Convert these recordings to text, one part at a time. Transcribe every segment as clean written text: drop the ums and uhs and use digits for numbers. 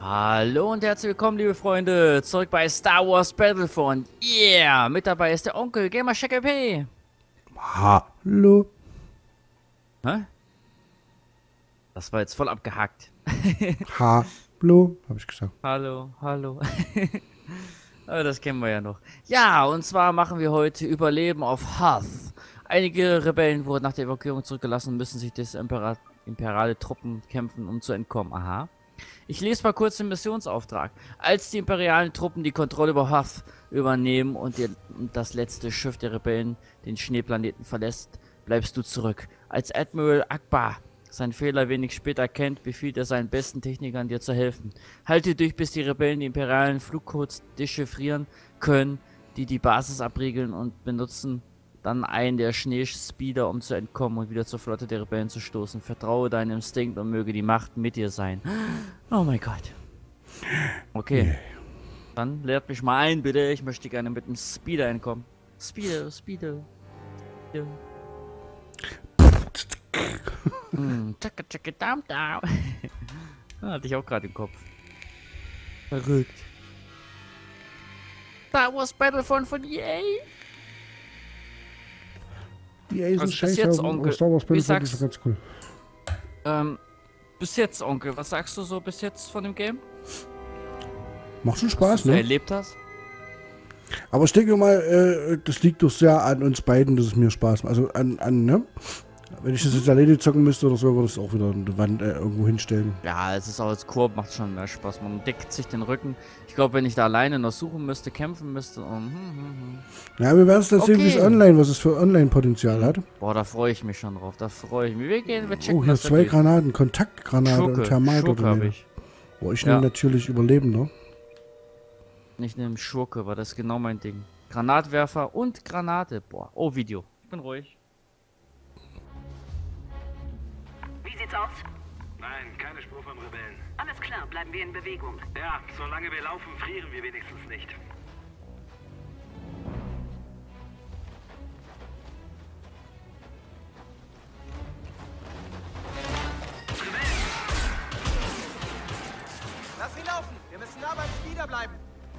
Hallo und herzlich willkommen, liebe Freunde, zurück bei Star Wars Battlefront. Yeah, mit dabei ist der Onkel Gamer P. Hallo. Hä? Das war jetzt voll abgehackt. Hallo, habe ich gesagt. Hallo, hallo. Aber das kennen wir ja noch. Ja, und zwar machen wir heute Überleben auf Hoth. Einige Rebellen wurden nach der Evakuierung zurückgelassen und müssen sich des imperiale Truppen kämpfen, um zu entkommen. Aha. Ich lese mal kurz den Missionsauftrag. Als die imperialen Truppen die Kontrolle über Hoth übernehmen und das letzte Schiff der Rebellen den Schneeplaneten verlässt, bleibst du zurück. Als Admiral Akbar seinen Fehler wenig später erkennt, befiehlt er seinen besten Technikern, dir zu helfen. Halte durch, bis die Rebellen die imperialen Flugcodes dechiffrieren können, die die Basis abriegeln, und benutzen dann einen der Schneespeeder, um zu entkommen und wieder zur Flotte der Rebellen zu stoßen. Vertraue deinem Instinkt und möge die Macht mit dir sein. Oh mein Gott. Okay. Dann lehrt mich mal ein, bitte. Ich möchte gerne mit dem Speeder entkommen. Speeder. Tschakka, dam, dam. Hatte ich auch gerade im Kopf. Verrückt. Star Wars Battlefront von EA. Die Eisen Also bis scheiße, jetzt, aber Onkel. Star Wars Wie Battlefront ist sagst- doch ganz cool. Bis jetzt, Onkel. Was sagst du so bis jetzt von dem Game? Macht schon Was Spaß, du ne? erlebt hast? Aber ich denke mal, das liegt doch sehr an uns beiden, dass es mir Spaß macht. Also ne? Wenn ich das jetzt alleine zocken müsste oder so, würde ich es auch wieder an die Wand irgendwo hinstellen. Ja, es ist auch als Koop, macht schon mehr Spaß. Man deckt sich den Rücken. Ich glaube, wenn ich da alleine noch suchen müsste, kämpfen müsste und Ja, wir werden es dann sehen, wie es Okay. online, was es für Online-Potenzial hat. Boah, da freue ich mich schon drauf. Da freue ich mich. Wir checken Oh, hier das. 2 Granaten, Kontaktgranate und Schurke habe Thermaldetonate. ich. Oh, ich Ja. nehme natürlich Überlebender. Nicht nehme Schurke, weil das ist genau mein Ding. Granatwerfer und Granate. Boah, oh, Video. Ich bin ruhig. Wie sieht's aus? Nein, keine Spur von Rebellen. Alles klar, bleiben wir in Bewegung. Ja, solange wir laufen, frieren wir wenigstens nicht. Lass ihn laufen! Wir müssen nah beim Speeder bleiben!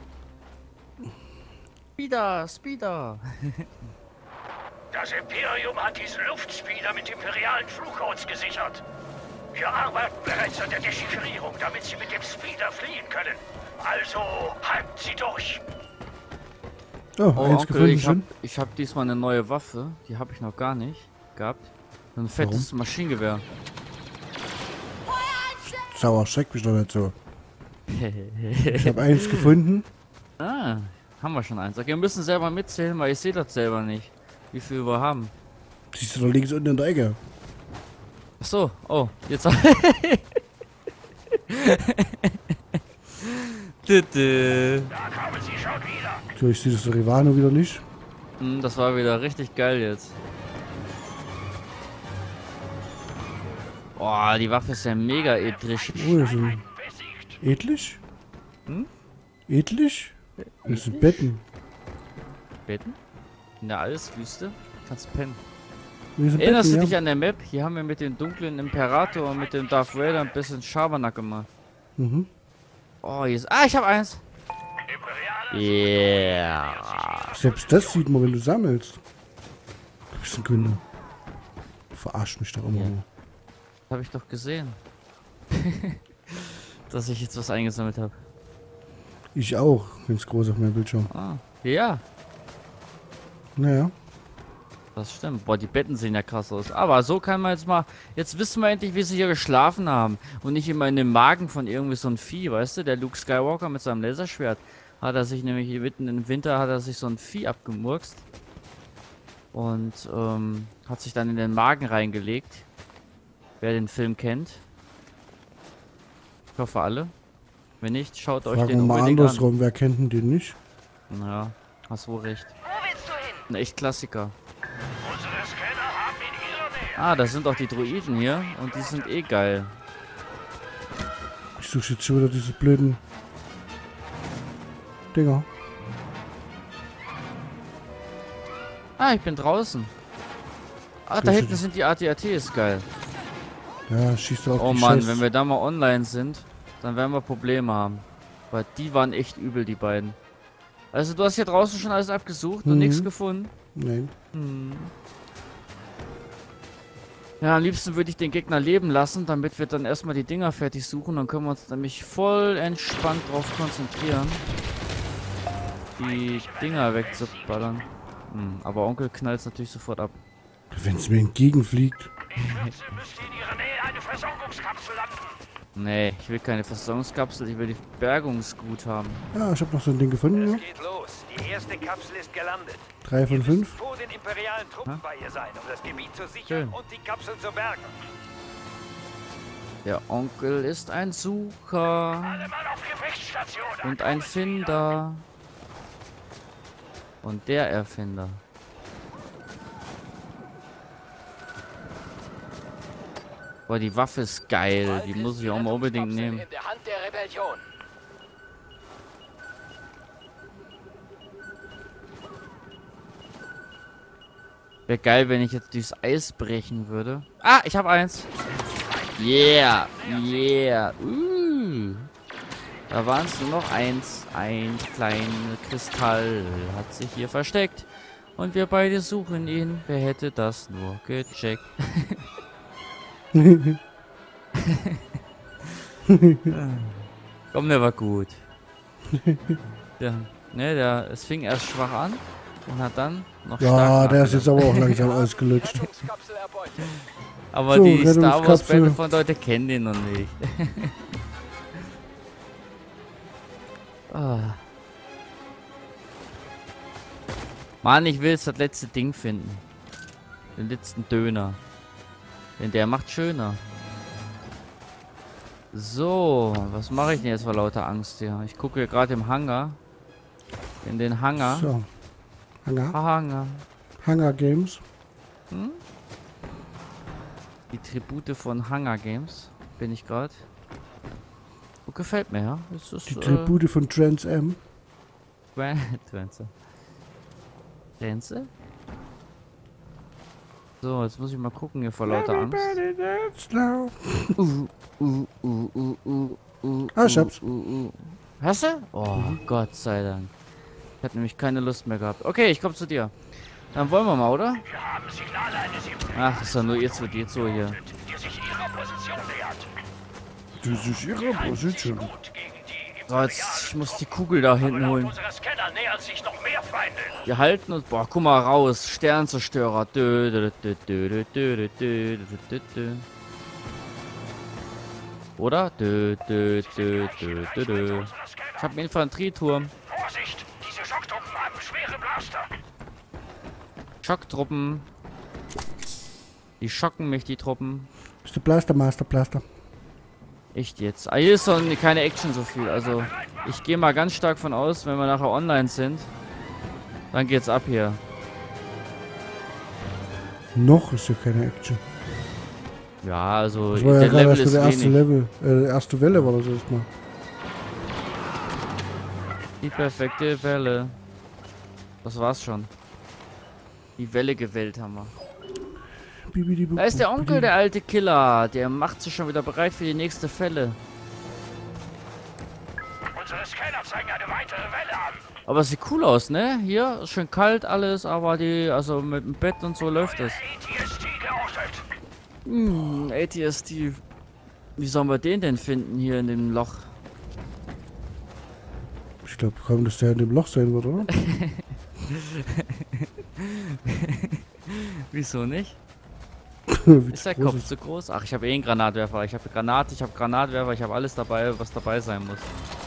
Speeder. Das Imperium hat diesen Luftspeeder mit imperialen Flugcodes gesichert. Wir arbeiten bereits an der Dechiffrierung, damit sie mit dem Speeder fliehen können. Also, halten Sie durch. Oh, Oh, eins Onkel, gefunden schon. ich hab diesmal eine neue Waffe. Die habe ich noch gar nicht gehabt. So ein fettes Maschinengewehr. Sauer, schreck mich doch nicht so. Ich habe eins gefunden. Ah, haben wir schon eins. Okay, wir müssen selber mitzählen, weil ich sehe das selber nicht. Wie viel wir haben. Siehst du da links unten in der Ecke. Ach so, oh, jetzt. Tüte. Da kommen Sie schon wieder. So, ich sehe das Rivano wieder nicht. Das war wieder richtig geil jetzt. Boah, die Waffe ist ja mega edrisch. Oh, das sind Besiegt. edlich? Hm? Edlich? Das sind Betten. Betten? In der Eiswüste? Kannst pennen. Wir sind Erinnerst du Betten, dich an der Map? Hier haben wir mit dem dunklen Imperator und mit dem Darth Vader ein bisschen Schabernack gemacht. Mhm. Oh, hier ist. Ah, ich habe eins. Imperiale Yeah. Selbst das sieht man, wenn du sammelst. Du bist ein Günder. Du verarschst mich doch immer Ja. nur. Habe ich doch gesehen. Dass ich jetzt was eingesammelt habe. Ich auch, ganz groß auf meinem Bildschirm. Ah, ja. Naja. Das stimmt. Boah, die Betten sehen ja krass aus. Aber so kann man jetzt mal. Jetzt wissen wir endlich, wie sie hier geschlafen haben. Und nicht immer in dem Magen von irgendwie so ein Vieh, weißt du? Der Luke Skywalker mit seinem Laserschwert hat er sich nämlich hier mitten im Winter hat er sich so ein Vieh abgemurkst. Und hat sich dann in den Magen reingelegt. Wer den Film kennt. Ich hoffe alle. Wenn nicht, schaut euch Fragen wir den mal unbedingt an. andersrum, wer kennt denn den nicht? Ja, hast wohl recht. Wo willst du hin? Ein echt Klassiker. Unsere Scanner haben in ihrer Nähe. Ah, da sind auch die Droiden hier. Und die sind eh geil. Ich suche jetzt schon wieder diese blöden Dinger. Ah, ich bin draußen. Ah, da hinten sind die AT-AT, ist geil. Ja, schießt doch auf Oh die Mann, Scheiß. wenn wir da mal online sind, dann werden wir Probleme haben. Weil die waren echt übel, die beiden. Also du hast hier draußen schon alles abgesucht und nichts gefunden? Nein. Ja, am liebsten würde ich den Gegner leben lassen, damit wir dann erstmal die Dinger fertig suchen. Dann können wir uns nämlich voll entspannt drauf konzentrieren, die Dinger wegzuballern. Aber Onkel knallt es natürlich sofort ab. Wenn es mir entgegenfliegt. Müsste in ihrer Nähe eine Versorgungskapsel landen. Nee, ich will keine Versorgungskapsel, ich will die Bergungsgut haben. Ja, ich habe noch so ein Ding gefunden. Es Ja. geht los. Die erste Kapsel ist gelandet. 3 von 5. Vor den imperialen Truppen bei ihr sein, um das Gebiet zu sichern Schön. und die Kapsel zu bergen. Der Onkel ist ein Sucher Alle Mann auf Gefechtsstation. und ein Finder. Und der Erfinder. Boah, die Waffe ist geil. Die muss ich auch mal unbedingt nehmen. In der Hand der Rebellion. Wäre geil, wenn ich jetzt durchs Eis brechen würde. Ah, ich habe eins. Yeah, yeah. Da waren es nur noch eins. Ein kleiner Kristall hat sich hier versteckt. Und wir beide suchen ihn. Wer hätte das nur gecheckt? Komm, der war gut. Ja, ne, es fing erst schwach an und hat dann noch Ja, stark der ist jetzt nachgelassen. aber auch langsam ausgelutscht. Rettungskapsel erbeutet. Aber So, die Star Wars Rettungskapsel. Battlefront-Leute kennen den noch nicht. Ah. Mann, ich will jetzt das letzte Ding finden. Den letzten Döner. Denn der macht schöner. So, was mache ich denn jetzt vor lauter Angst hier? Ich gucke hier gerade im Hangar. In den Hangar. So. Hangar. Hangar. Games. Die Tribute von Hunger Games. Bin ich gerade. Gefällt mir, ja. Das ist, Die Tribute von Trans M. Trenze. So, jetzt muss ich mal gucken hier vor lauter Angst. Ah, ich hab's. Hast du? Oh, Gott sei Dank. Ich hatte nämlich keine Lust mehr gehabt. Okay, ich komme zu dir. Dann wollen wir mal, oder? Wir haben Signale eines Ach, ist ja nur jetzt wird jetzt so hier. die sich ihrer Position nähert. Das ist ihre Position. Gut gegen die So, jetzt, ich muss die Kugel da hinten Laut holen. unserer Scanner nähern sich noch mehr Feinde. Wir halten uns. Boah, guck mal raus. Sternzerstörer. Dö, dö, dö, dö, dö, dö, dö, dö, dö. Oder? Dö, dö, dö, dö, dö, dö. Ich hab einen Infanterieturm. Vorsicht, diese Schocktruppen haben schwere Blaster. Schocktruppen. Die schocken mich, die Truppen. Ist der Blaster, Master Blaster. Echt jetzt. Ah, hier ist doch keine Action so viel. Also, ich gehe mal ganz stark von aus, wenn wir nachher online sind. Dann geht's ab hier. Noch ist ja keine Action. Ja, also, Das war ja der gerade Level erst ist der erste wenig. Level. Erste Welle war das erstmal. Die perfekte Welle. Das war's schon. Die Welle gewählt haben wir. Da ist der Onkel, der alte Killer. Der macht sich schon wieder bereit für die nächste Fälle. Unsere Scanner zeigen eine weitere Welle an. Aber es sieht cool aus, ne? Hier ist schön kalt alles, aber also mit dem Bett und so läuft es. ATST geortet. ATST. Wie sollen wir den denn finden hier in dem Loch? Ich glaube kaum, dass der in dem Loch sein wird, oder? Wieso nicht? Wie Ist der groß Kopf zu groß? Ach, ich habe eh einen Granatwerfer. Ich habe Granate, ich habe Granatwerfer, ich habe alles dabei, was dabei sein muss.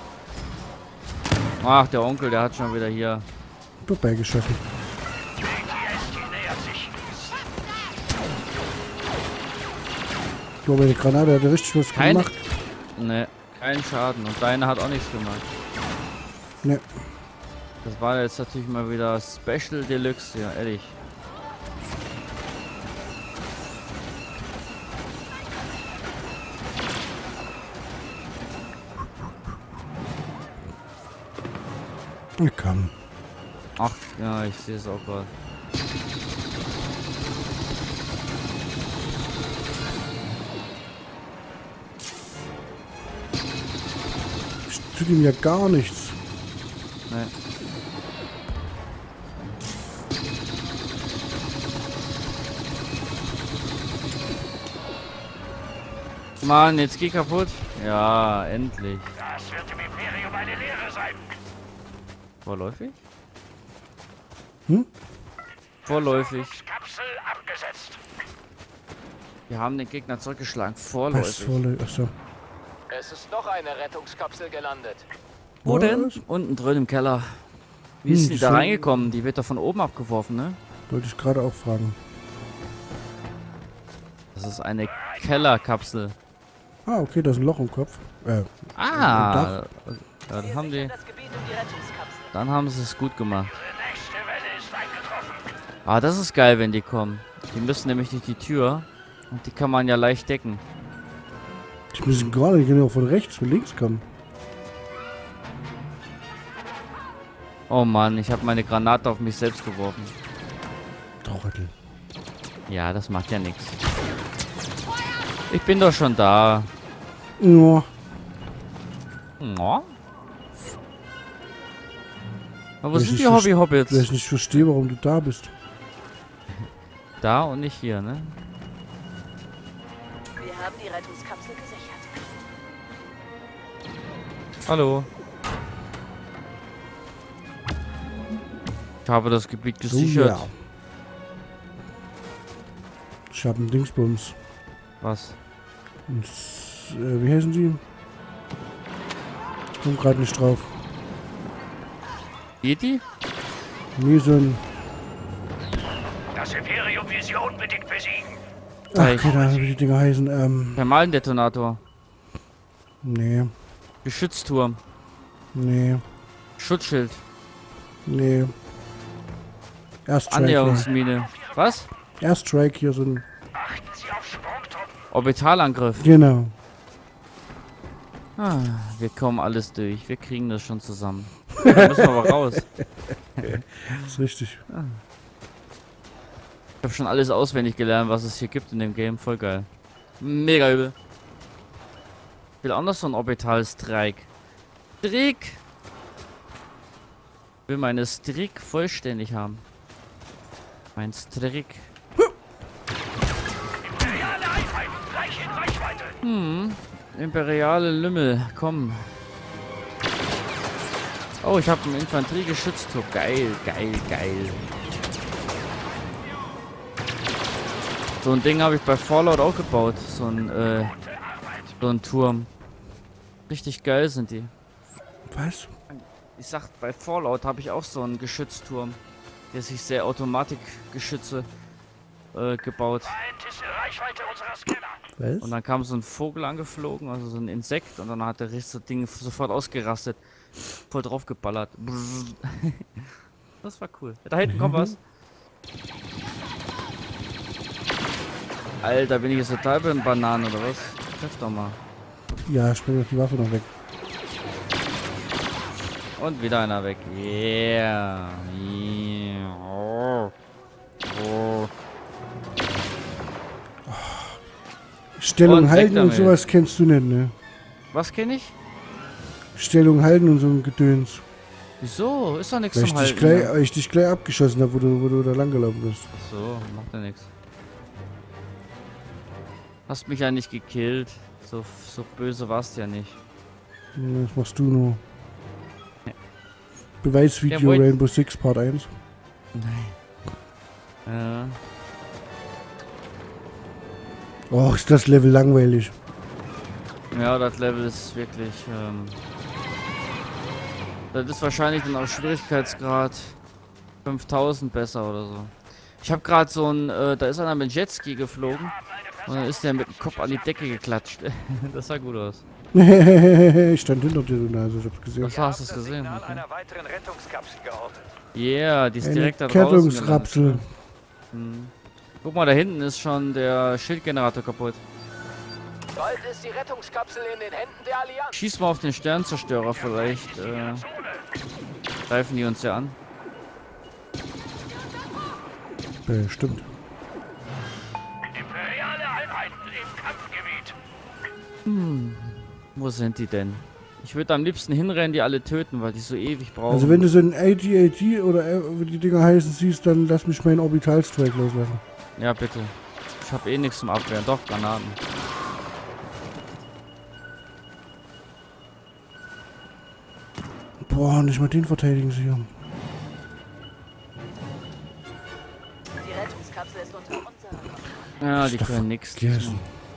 Ach, der Onkel, der hat schon wieder hier. vorbeigeschossen. ATST nähert sich. Ich glaube, die Granate hat ja richtig was Keine- gemacht. Ne, kein Schaden. Und deine hat auch nichts gemacht. Ne. Das war jetzt natürlich mal wieder Special Deluxe, ja, ehrlich. Komm. Ach, ja, ich sehe es auch gerade. tut ihm ja gar nichts. Ne. Mann, jetzt geh kaputt. Ja, endlich. Das wird im Imperium eine Lehre sein. Vorläufig? Hm? Vorläufig. Kapsel abgesetzt. Wir haben den Gegner zurückgeschlagen. Was Vorläufig. vorläufig? Achso. Es ist noch eine Rettungskapsel gelandet. Wo denn? Was? Unten drin im Keller. Wie ist die da schon- reingekommen? Die wird doch von oben abgeworfen, ne? Wollte ich gerade auch fragen. Das ist eine Kellerkapsel. Ah, okay, da ist ein Loch im Kopf. Ah! Ja, dann haben die. Das Gebiet um die Rettungskapsel. Dann haben sie es gut gemacht. Die nächste Welle ist eingetroffen. Ah, das ist geil, wenn die kommen. Die müssen nämlich durch die Tür. Und die kann man ja leicht decken. Die müssen gerade, die können auch von rechts, von links kommen. Oh Mann, ich habe meine Granate auf mich selbst geworfen. Trottel. Ja, das macht ja nichts. Ich bin doch schon da. Ja. Ja. Aber wo Weiß sind nicht, die Hobby-Hobbits? Weil ich nicht verstehe, warum du da bist. Da und nicht hier, ne? Wir haben die Rettungskapsel gesichert. Hallo. Ich habe das Gebiet So, gesichert. ja. Ich habe einen Dingsbums. Was? Wie heißen die? Ich komme gerade nicht drauf. Yeti? Nee, so ein... Das Imperium will sie unbedingt besiegen. Ach, keine Ahnung, wie die Dinger heißen. Thermaldetonator. Nee. Geschützturm. Nee. Schutzschild. Nee. Airstrike. Annäherungsmine. Was? Airstrike hier so ein... Achten Sie auf Sprungtruppen. Orbitalangriff. Genau. Ah, wir kommen alles durch. Wir kriegen das schon zusammen. Da müssen wir aber raus. Das ist richtig. Ich habe schon alles auswendig gelernt, was es hier gibt in dem Game. Voll geil. Mega übel. Ich will auch noch so einen Orbital-Strike. Strick! Ich will meine Strick vollständig haben. Mein Strick. Imperiale Einheiten gleich in Reichweite. Imperiale Lümmel, komm. Oh, ich habe einen Infanteriegeschützturm. Geil, geil, geil. So ein Ding habe ich bei Fallout auch gebaut. So ein Turm. Richtig geil sind die. Was? Ich sag, bei Fallout habe ich auch so einen Geschützturm, der sich sehr Automatikgeschütze gebaut. Feind ist in Reichweite unserer Scanner. Was? Und dann kam so ein Vogel angeflogen, also so ein Insekt, und dann hat der das Ding sofort ausgerastet. Voll drauf geballert. Das war cool. Da hinten kommt was. Alter, bin ich jetzt total beim Bananen oder was? Treff doch mal. Ja, spring doch die Waffe noch weg. Und wieder einer weg. Yeah. Yeah. Oh. Oh. Stellung Und weg halten und damit. sowas kennst du nicht, ne? Was kenne ich? Stellung halten und so ein Gedöns. Wieso? Ist doch nichts Weil zum ich, dich Halten. gleich, weil ich dich gleich abgeschossen habe, wo du da lang gelaufen bist. So, macht ja nichts. Hast mich ja nicht gekillt. So böse warst du ja nicht. Ja, das machst du nur. Ja. Beweisvideo Ja, wollt- Rainbow Six Part 1. Ja. Oh, ist das Level langweilig. Ja, das Level ist wirklich. Das ist wahrscheinlich dann auch Schwierigkeitsgrad 5000 besser oder so. Ich habe gerade so ein. Da ist einer mit Jetski geflogen. Und dann ist der mit dem Kopf an die Decke geklatscht. Das sah gut aus. Ich stand hinter dir, du Nase, ich hab's gesehen. Was hast du es gesehen? Signal Okay. einer weiteren Rettungskapsel geortet. Yeah, die ist Eine direkt da draußen. gelandet. Kettungsrapsel. Guck mal, da hinten ist schon der Schildgenerator kaputt. Bald ist die Rettungskapsel in den Händen der Allianz. Schieß mal auf den Sternzerstörer, vielleicht greifen die uns ja an. Stimmt. Imperiale Einheiten im Kampfgebiet. Wo sind die denn? Ich würde am liebsten hinrennen, die alle töten, weil die so ewig brauchen. Also wenn du so ein AT-AT oder wie die Dinger heißen siehst, dann lass mich meinen Orbitalstrike loslassen. Ja, bitte. Ich habe eh nichts zum Abwehren. Doch, Granaten. Boah, nicht mal den verteidigen sie hier. Die Rettungskapsel ist unter unserer. Ja, die Doch können nix. vergessen.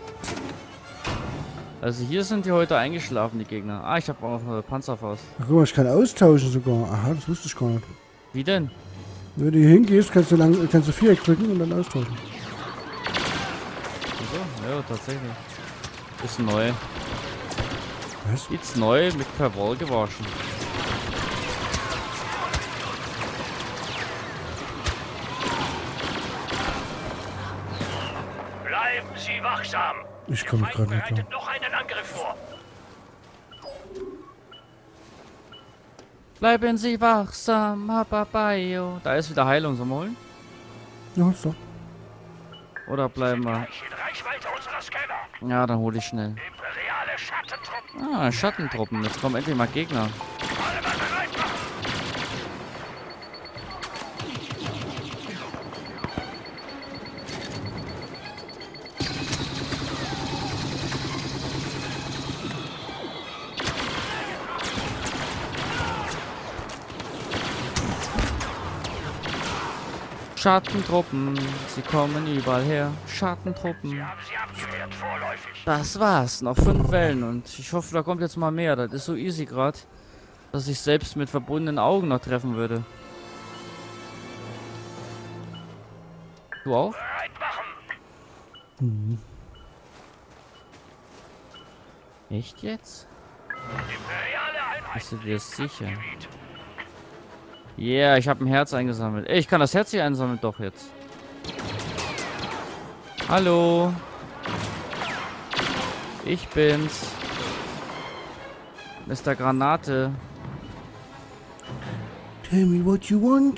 Also hier sind die heute eingeschlafen, die Gegner. Ah, ich habe auch noch eine Panzerfaust. Ach, guck mal, ich kann austauschen sogar. Aha, das wusste ich gar nicht. Wie denn? Wenn du hier hingehst, kannst du Viereck drücken und dann austauschen. So, ja, tatsächlich. Ist neu. Was? Ist neu mit per Wall gewaschen. Bleiben Sie wachsam. Ich komme Feind gerade nicht bereitet klar. noch einen Angriff vor. Bleiben Sie wachsam, Hababayo. Da ist wieder Heilung, sollen wir holen? Ja, ist doch. Oder bleiben wir? Gleich in Reichweite unserer Scanner. Ja, dann hole ich schnell. Imperiale Schattentruppen. Ah, Schattentruppen. Jetzt kommen endlich mal Gegner. Alle mal bereit machen. Schattentruppen, sie kommen überall her. Schattentruppen. Haben Sie abgewehrt, vorläufig. Das war's. Noch 5 Wellen und ich hoffe, da kommt jetzt mal mehr. Das ist so easy gerade, dass ich selbst mit verbundenen Augen noch treffen würde. Du auch? Bereit machen. Echt jetzt? Imperiale Einheit. Bist du dir sicher? Gebiet. Yeah, ich habe ein Herz eingesammelt. Ey, ich kann das Herz hier einsammeln doch jetzt. Hallo. Ich bin's. Mr. Granate. Tell me what you want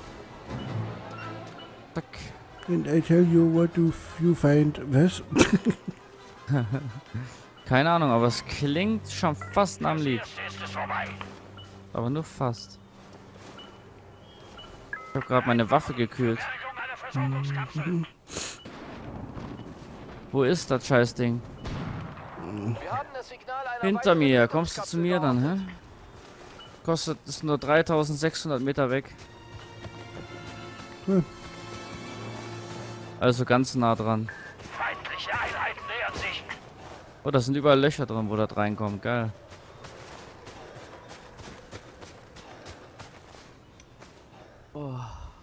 Zack. and I tell you what you find. Was? Keine Ahnung, aber es klingt schon fast nach einem Lied. Jetzt ist es vorbei. Aber nur fast. Ich habe gerade meine Waffe gekühlt. Bergung einer Versorgungskapsel. Wo ist das Scheißding? Wir haben das Signal einer Hinter weiteren mir. Kommst du zu Rettungskapsel mir dann, geortet. hä? Kostet es nur 3600 Meter weg. Cool. Also ganz nah dran. Feindliche Einheiten nähern sich. Oh, da sind überall Löcher drin, wo das reinkommt. Geil. Oh.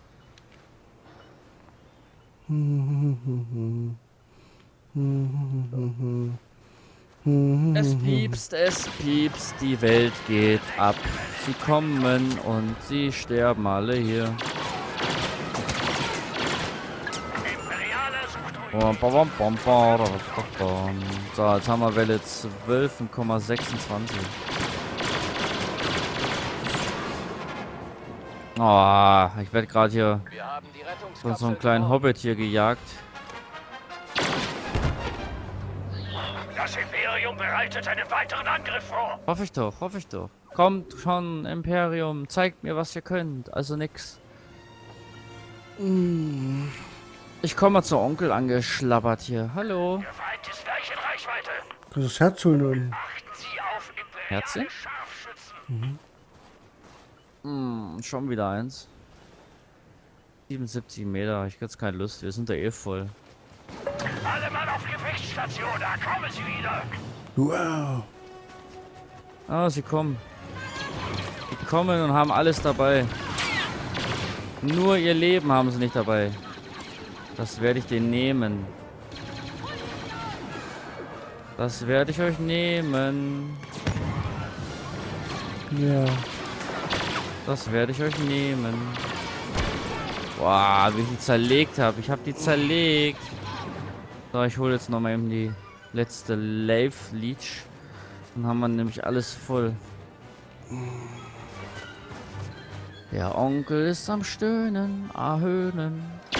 Es piepst, die Welt geht ab. Sie kommen und sie sterben alle hier. Imperiale sucht Bom, bom, bom, bom, bom, bom. So, jetzt haben wir Welle 12,26. Oh, ich werde gerade hier Wir haben die von Rettungskapsel so einem kleinen geortet. Hobbit hier gejagt. Das Imperium bereitet einen weiteren Angriff vor. Hoffe ich doch, hoffe ich doch. Kommt schon, Imperium, zeigt mir, was ihr könnt. Also nix. Ich komme mal zu Onkel angeschlabbert hier. Hallo. Der Feind ist gleich in Reichweite. Kannst du das Herz holen und Achten Sie auf imperiale Herzchen? Scharfschützen. Schon wieder eins. 77 Meter, ich hab jetzt keine Lust, wir sind da eh voll. Alle Mann auf Gefechtsstation, da kommen sie wieder. wow. Ah, sie kommen. Die kommen und haben alles dabei. Nur ihr Leben haben sie nicht dabei. Das werde ich denen nehmen. Das werde ich euch nehmen. Ja. Das werde ich euch nehmen. Boah, wie ich die zerlegt habe. Ich habe die zerlegt. So, ich hole jetzt nochmal eben die letzte Life Leech. Dann haben wir nämlich alles voll. Der Onkel ist am Stöhnen, Ahöhnen.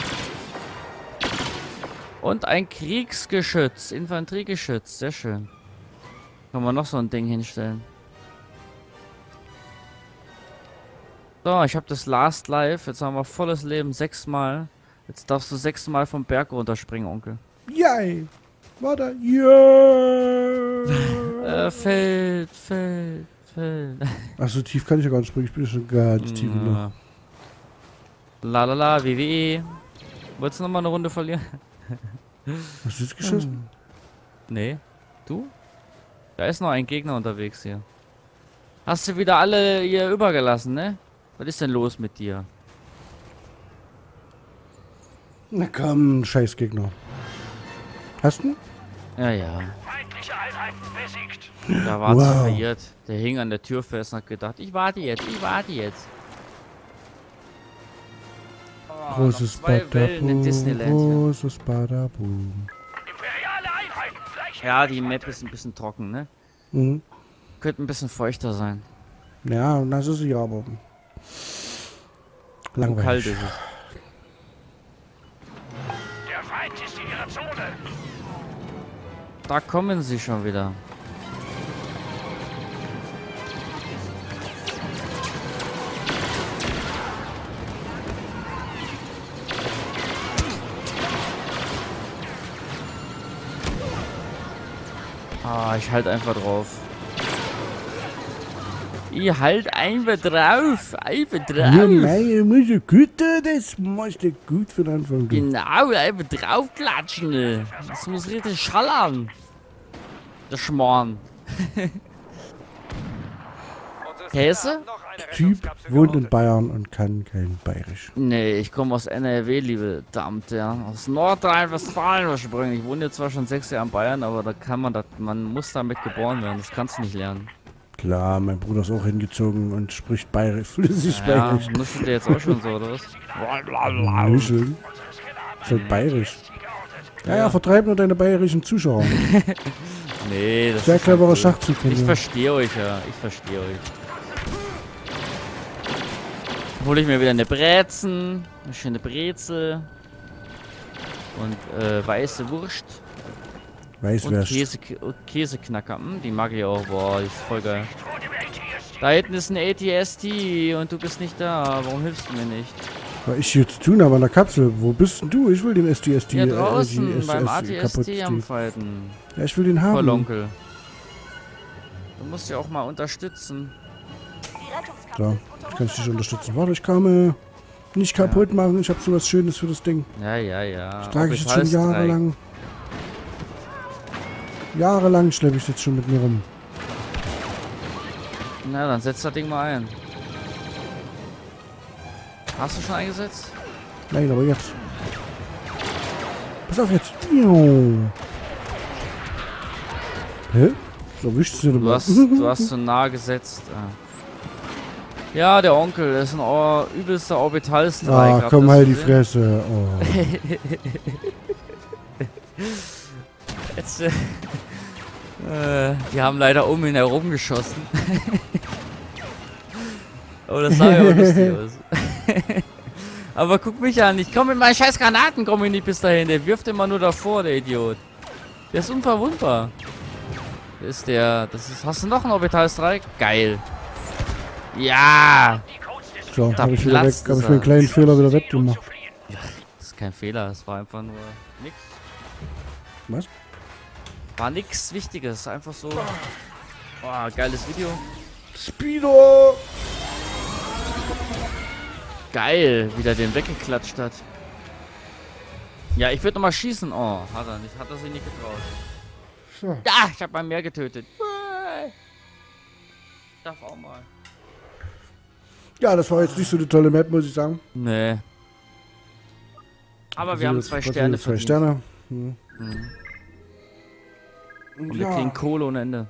Und ein Kriegsgeschütz, Infanteriegeschütz, sehr schön. Kann man noch so ein Ding hinstellen. So, ich habe das Last Life. Jetzt haben wir volles Leben 6-mal. Jetzt darfst du 6-mal vom Berg runterspringen, Onkel. Yay! Warte. Yeah! Fällt. Ach, so tief kann ich ja gar nicht springen. Ich bin ja schon ganz tief noch. Lalala, WWE. Wolltest du nochmal eine Runde verlieren? Hast du jetzt geschossen? Nee. Du? Da ist noch ein Gegner unterwegs hier. Hast du wieder alle hier übergelassen, ne? Was ist denn los mit dir? Na komm, scheiß Gegner. Hast du? Ja, ja. Feindliche Einheiten besiegt. Da war Wow. zu verirrt. Der hing an der Tür fest und hat gedacht, ich warte jetzt. Oh, Großes noch 2 Wellen in Disneyland hier. großes Badaboom. Imperiale Einheiten gleich. Ja, die Map ist ein bisschen trocken, ne? Mhm. Könnte ein bisschen feuchter sein. Ja, das ist ja aber Und langweilig. kalt ist es. Der Feind ist in ihrer Zone. Da kommen sie schon wieder. Ah, ich halt einfach drauf. Ich halt einfach drauf. Ja, meine Mutter, gut, das machst du gut für den Anfang. Du. Genau, einfach draufklatschen. Das muss richtig schallern. Der Schmarrn. Käse? Typ wohnt in Bayern und kann kein Bayerisch. Nee, ich komme aus NRW, liebe Damen und Herren. Aus Nordrhein-Westfalen ursprünglich. Ich wohne jetzt zwar schon 6 Jahre in Bayern, aber da kann man das, man muss damit geboren werden. Das kannst du nicht lernen. Klar, mein Bruder ist auch hingezogen und spricht Bayerisch, flüssig Ja, Bayerisch. nuschelt der jetzt auch schon so, oder was? Nuscheln. Ist halt bayerisch. Ja, vertreib nur deine bayerischen Zuschauer. Nee, das Sehr ist cleverer halt so. Schachzug von Ich dir. verstehe euch, ja. Ich verstehe euch. Hole ich mir wieder eine Brezen, eine schöne Brezel und weiße Wurst und Weißwürst. Käseknacker. Die mag ich auch. Boah, die ist voll geil. Da hinten ist ein ATST und du bist nicht da. Warum hilfst du mir nicht? Was ich hier zu tun habe an der Kapsel. Wo bist denn du? Ich will den STST. Hier draußen die beim kaputt ATST am ziehen. Fighten. Ja, ich will den haben. Polonkel. Du musst ja auch mal unterstützen. Die Rettungskapsel So, ist jetzt unter kann ich dich unserer unterstützen. Warte, ich komme. Nicht kaputt machen. Ich habe sowas Schönes für das Ding. Ja, ja, ja. Das trage ich jetzt schon jahrelang. Jahrelang schleppe ich jetzt schon mit mir rum. Na, dann setz das Ding mal ein. Hast du schon eingesetzt? Nein, aber jetzt. Pass auf jetzt. Jo. Hä? So erwischt sie Du hast zu nah gesetzt. Ja, der Onkel ist ein übelster Orbitalstrike. Ah, Habt komm, ihr das halt die gesehen? Fresse. Oh. Jetzt, die haben leider um ihn herum geschossen. Oh, das sah ja aber lustig aus. Aber guck mich an, ich komme mit meinen scheiß Granaten, komme ich nicht bis dahin. Der wirft immer nur davor, der Idiot. Der ist unverwundbar. Ist der, hast du noch einen Orbitalstrike? Geil. Ja! So, Da habe ich, wieder weg, platzt hab ich es. mir einen kleinen Fehler wieder weggemacht. Das ist kein Fehler, es war einfach nur nix. Was? War nix Wichtiges, einfach so. Oh, geiles Video. Speedo! Geil, wie der den weggeklatscht hat. Ja, ich würde nochmal schießen. Oh, hat er nicht. Hat er sich nicht getraut. So. Ja, ich habe mal mehr getötet. Darf auch mal. Ja, das war jetzt nicht so eine tolle Map, muss ich sagen. Nee. Aber wir haben 2 Sterne Zwei verdient. Sterne. Hm. Mhm. Und wir kriegen Kohle ohne Ende.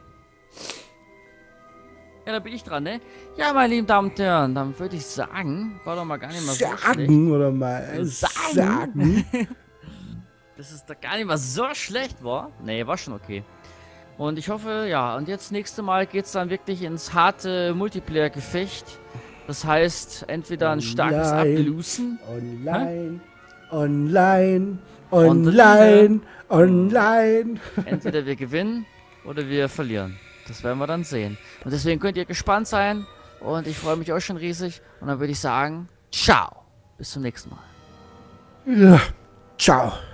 Ja, da bin ich dran, ne? Ja, meine lieben Damen und Herren, dann würde ich sagen, war doch mal gar nicht mal so schlecht. Sagen oder mal sagen. Dass es da gar nicht mal so schlecht war. Nee, war schon okay. Und ich hoffe, ja, und jetzt nächste Mal geht's dann wirklich ins harte Multiplayer-Gefecht. Das heißt, entweder ein starkes Online. Ablusen. Online, online, online, online. Entweder wir gewinnen oder wir verlieren. Das werden wir dann sehen. Und deswegen könnt ihr gespannt sein Und ich freue mich auch schon riesig. Und dann würde ich sagen, ciao. Bis zum nächsten Mal. Ja. Ciao.